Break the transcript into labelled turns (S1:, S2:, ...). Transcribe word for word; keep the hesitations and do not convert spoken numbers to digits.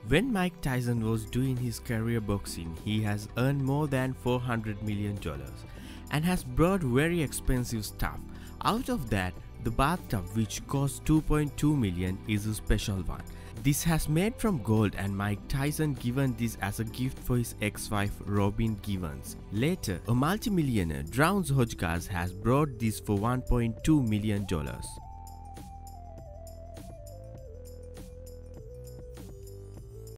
S1: When Mike Tyson was doing his career boxing, he has earned more than four hundred million dollars and has brought very expensive stuff. Out of that, the bathtub, which costs two point two million dollars, is a special one. This has made from gold, and Mike Tyson given this as a gift for his ex-wife Robin Givens. Later, a multimillionaire, Drowns Hodgkins, has brought this for one point two million dollars.